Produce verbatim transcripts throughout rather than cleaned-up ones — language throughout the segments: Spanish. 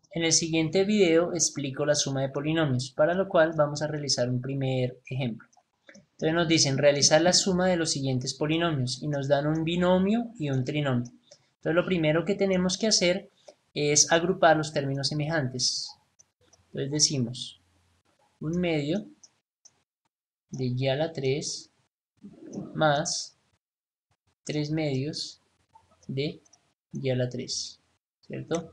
En el siguiente video explico la suma de polinomios, para lo cual vamos a realizar un primer ejemplo. Entonces nos dicen realizar la suma de los siguientes polinomios y nos dan un binomio y un trinomio. Entonces lo primero que tenemos que hacer es agrupar los términos semejantes. Entonces decimos un medio de y a la tres más tres medios de y a la tres, ¿cierto?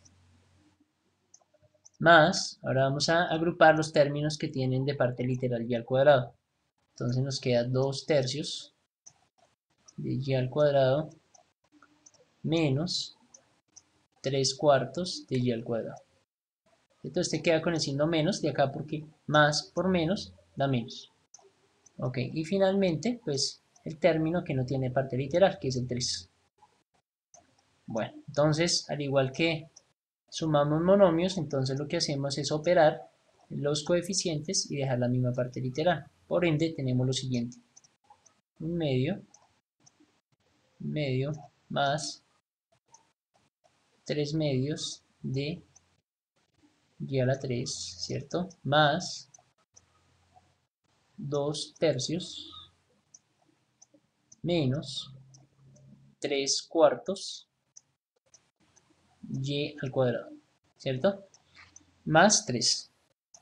Más, ahora vamos a agrupar los términos que tienen de parte literal y al cuadrado. Entonces nos queda dos tercios de y al cuadrado menos tres cuartos de y al cuadrado. Entonces este queda con el signo menos de acá porque más por menos da menos. Ok, y finalmente pues el término que no tiene parte literal, que es el tres. Bueno, entonces al igual que sumamos monomios, entonces lo que hacemos es operar los coeficientes y dejar la misma parte literal. Por ende tenemos lo siguiente. Un medio, un medio más tres medios de y a la tres, ¿cierto? Más dos tercios menos tres cuartos y al cuadrado, ¿cierto? Más tres.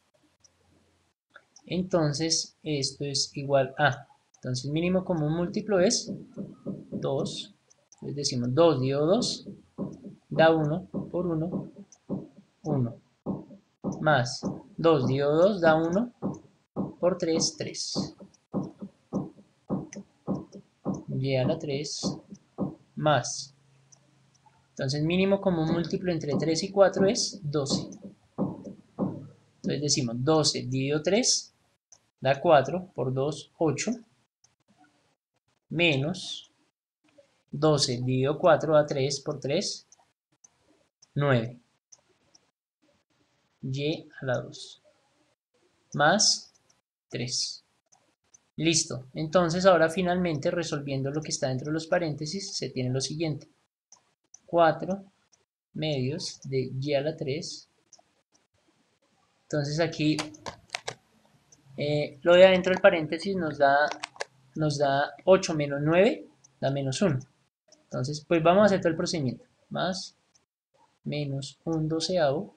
Entonces esto es igual a, entonces mínimo común múltiplo es dos. Entonces decimos dos dividido dos da uno por uno, uno. Más dos dividido dos da uno por tres, tres. Y a la tres más. Entonces mínimo común múltiplo entre tres y cuatro es doce. Entonces decimos doce dividido tres da cuatro por dos, ocho. Menos doce dividido cuatro da tres por tres, nueve. Y a la dos. Más tres. Listo. Entonces ahora finalmente resolviendo lo que está dentro de los paréntesis se tiene lo siguiente. cuatro medios de y a la tres. Entonces aquí eh, lo de adentro del paréntesis nos da, nos da ocho menos nueve, da menos uno. Entonces pues vamos a hacer todo el procedimiento. Más menos un doceavo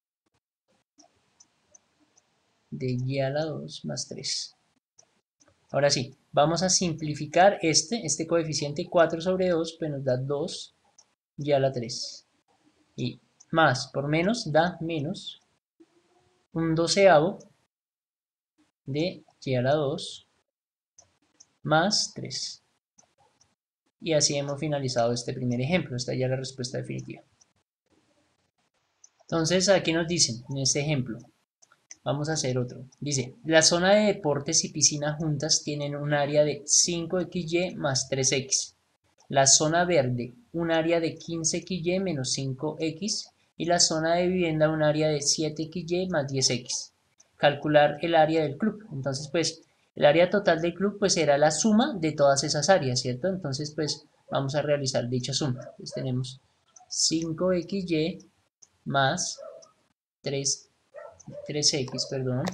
de y a la dos más tres. Ahora sí, vamos a simplificar este, este coeficiente cuatro sobre dos, pues nos da dos y a la tres. Y más por menos da menos un doceavo de y a la dos más tres. Y así hemos finalizado este primer ejemplo. Esta ya es la respuesta definitiva. Entonces aquí nos dicen, en este ejemplo, vamos a hacer otro. Dice, la zona de deportes y piscina juntas tienen un área de cinco equis y más tres equis. La zona verde, un área de quince equis y menos cinco equis. Y la zona de vivienda, un área de siete equis y más diez equis. Calcular el área del club. Entonces, pues, el área total del club, pues, será la suma de todas esas áreas, ¿cierto? Entonces, pues, vamos a realizar dicha suma. Entonces, tenemos cinco equis y más tres, tres equis, perdón,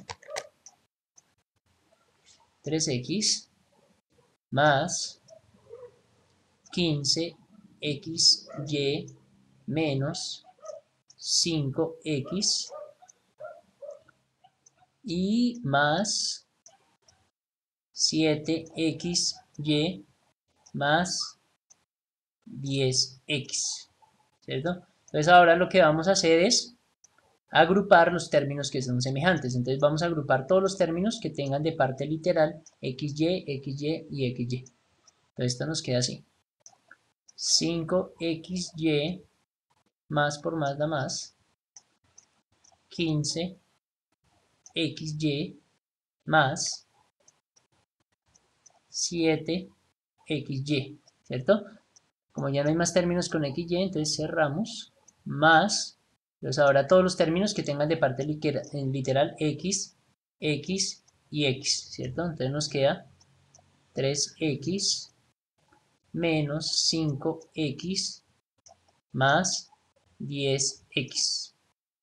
tres equis más quince equis y menos cinco equis y más siete equis y más diez equis, ¿cierto? Entonces ahora lo que vamos a hacer es agrupar los términos que son semejantes. Entonces vamos a agrupar todos los términos que tengan de parte literal xy, xy y xy. Entonces esto nos queda así. cinco equis y más por más da más. quince equis y más siete equis y, ¿cierto? Como ya no hay más términos con xy, entonces cerramos. Más, entonces ahora todos los términos que tengan de parte literal x, x y x, ¿cierto? Entonces nos queda tres equis menos cinco equis más diez equis.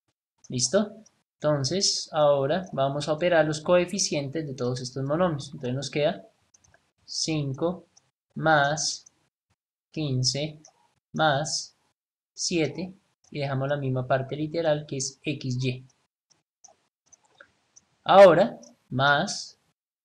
¿Listo? Entonces, ahora vamos a operar los coeficientes de todos estos monomios. Entonces nos queda cinco más quince más siete y dejamos la misma parte literal que es xy. Ahora, más,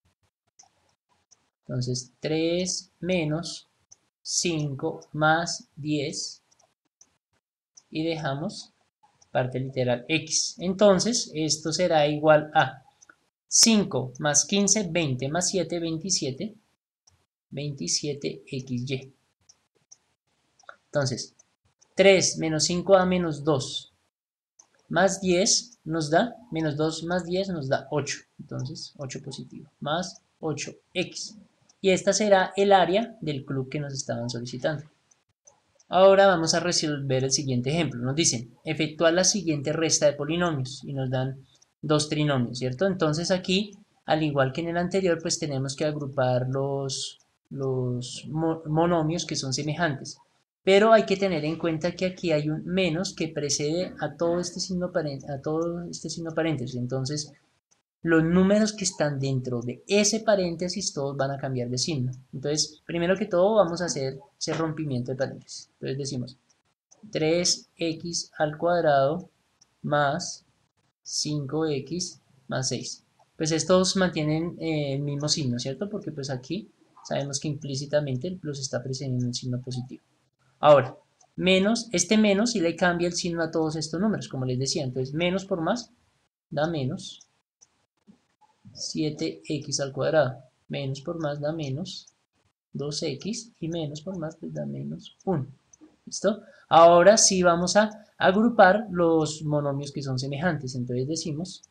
entonces tres menos cinco más diez y dejamos parte literal x. Entonces, esto será igual a cinco más quince, veinte más siete, veintisiete, veintisiete xy. Entonces, tres menos cinco da menos dos, más diez nos da, menos dos más diez nos da ocho. Entonces, ocho positivo, más ocho x. Y esta será el área del club que nos estaban solicitando. Ahora vamos a resolver el siguiente ejemplo. Nos dicen, efectuar la siguiente resta de polinomios y nos dan dos trinomios, ¿cierto? Entonces aquí, al igual que en el anterior, pues tenemos que agrupar los, los monomios que son semejantes. Pero hay que tener en cuenta que aquí hay un menos que precede a todo este signo, a todo este signo paréntesis. Entonces, los números que están dentro de ese paréntesis todos van a cambiar de signo. Entonces, primero que todo vamos a hacer ese rompimiento de paréntesis. Entonces decimos tres x al cuadrado más cinco x más seis. Pues estos mantienen eh, el mismo signo, ¿cierto? Porque pues aquí sabemos que implícitamente el plus está precediendo un signo positivo. Ahora, menos, este menos si le cambia el signo a todos estos números, como les decía. Entonces, menos por más da menos siete x al cuadrado. Menos por más da menos dos x y menos por más pues da menos uno. ¿Listo? Ahora sí vamos a agrupar los monomios que son semejantes. Entonces decimos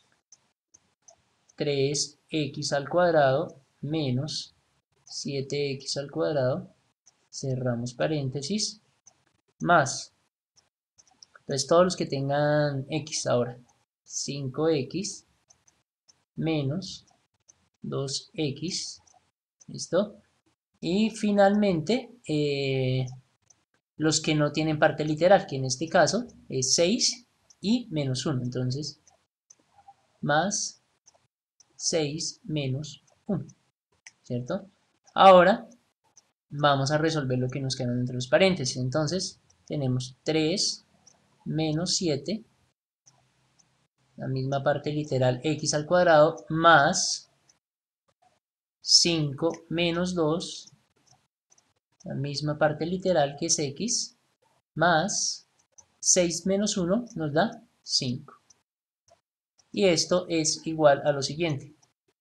tres x al cuadrado menos siete x al cuadrado, cerramos paréntesis, más, entonces todos los que tengan x ahora, cinco x menos dos x, ¿listo? Y finalmente, eh, los que no tienen parte literal, que en este caso es seis y menos uno. Entonces, más seis menos uno, ¿cierto? Ahora vamos a resolver lo que nos queda entre los paréntesis. Entonces, tenemos tres menos siete, la misma parte literal x al cuadrado, más cinco menos dos, la misma parte literal que es x, más seis menos uno nos da cinco. Y esto es igual a lo siguiente.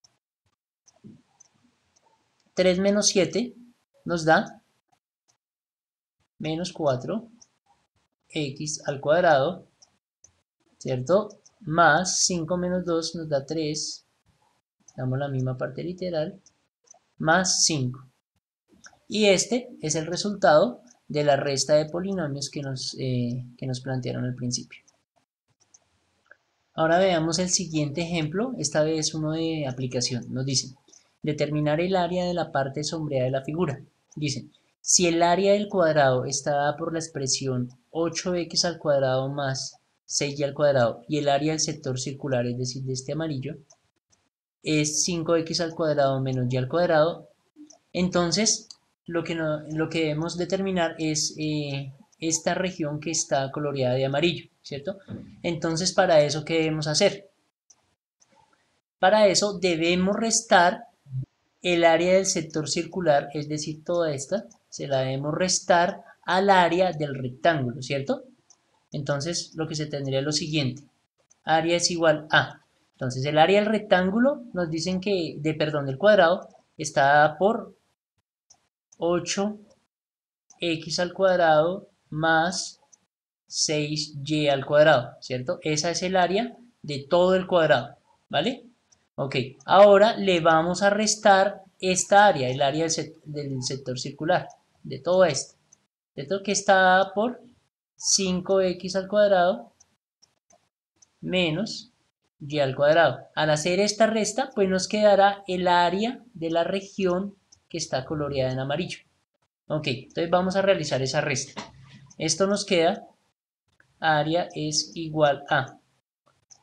tres menos siete nos da menos cuatro x al cuadrado, ¿cierto? Más cinco menos dos nos da tres, damos la misma parte literal, más cinco. Y este es el resultado de la resta de polinomios que nos, eh, que nos plantearon al principio. Ahora veamos el siguiente ejemplo, esta vez uno de aplicación. Nos dicen, determinar el área de la parte sombreada de la figura. Dicen, si el área del cuadrado está dada por la expresión ocho x al cuadrado más seis y al cuadrado y el área del sector circular, es decir, de este amarillo, es cinco x al cuadrado menos y al cuadrado, entonces lo que, no, lo que debemos determinar es eh, esta región que está coloreada de amarillo, ¿cierto? Entonces, para eso, ¿qué debemos hacer? Para eso debemos restar el área del sector circular, es decir, toda esta, se la debemos restar al área del rectángulo, ¿cierto? Entonces, lo que se tendría es lo siguiente, área es igual a, entonces el área del rectángulo nos dicen que, de perdón, del cuadrado, está dada por ocho x al cuadrado más seis y al cuadrado, ¿cierto? Esa es el área de todo el cuadrado, ¿vale? Ok, ahora le vamos a restar esta área, el área del, sec del sector circular, de todo esto, ¿cierto? Que está dada por cinco x al cuadrado menos y al cuadrado. Al hacer esta resta, pues nos quedará el área de la región que está coloreada en amarillo. Ok, entonces vamos a realizar esa resta. Esto nos queda, área es igual a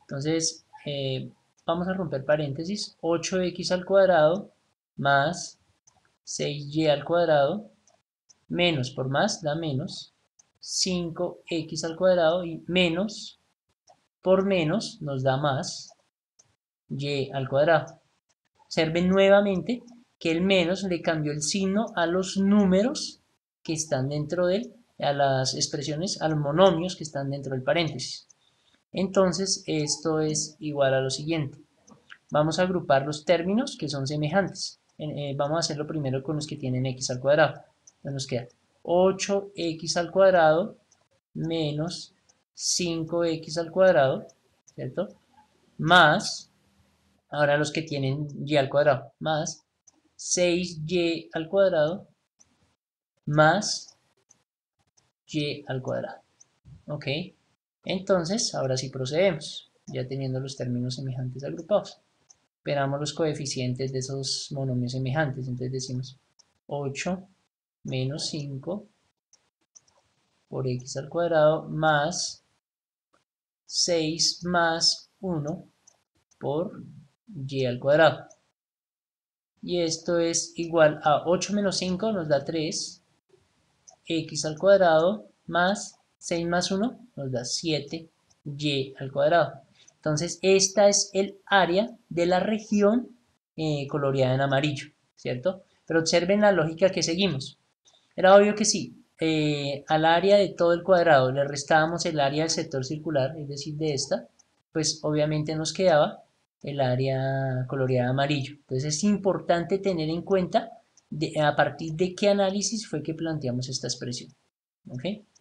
Entonces, eh, vamos a romper paréntesis, ocho equis al cuadrado más seis y al cuadrado, menos por más da menos, cinco equis al cuadrado y menos por menos nos da más y al cuadrado. Observen nuevamente que el menos le cambió el signo a los números que están dentro de, a las expresiones, a los monomios que están dentro del paréntesis. Entonces esto es igual a lo siguiente. Vamos a agrupar los términos que son semejantes. Eh, vamos a hacerlo primero con los que tienen x al cuadrado. Entonces nos queda ocho equis al cuadrado menos cinco equis al cuadrado, ¿cierto? Más, ahora los que tienen y al cuadrado, más seis y al cuadrado más y al cuadrado. ¿Ok? Entonces, ahora sí procedemos, ya teniendo los términos semejantes agrupados. Esperamos los coeficientes de esos monomios semejantes. Entonces decimos ocho menos cinco por x al cuadrado más seis más uno por y al cuadrado. Y esto es igual a ocho menos cinco nos da tres, x al cuadrado más seis más uno nos da siete y al cuadrado. Entonces esta es el área de la región eh, coloreada en amarillo, ¿cierto? Pero observen la lógica que seguimos. Era obvio que sí, eh, al área de todo el cuadrado le restábamos el área del sector circular, es decir, de esta, pues obviamente nos quedaba el área coloreada amarillo. Entonces es importante tener en cuenta de, a partir de qué análisis fue que planteamos esta expresión. ¿Ok?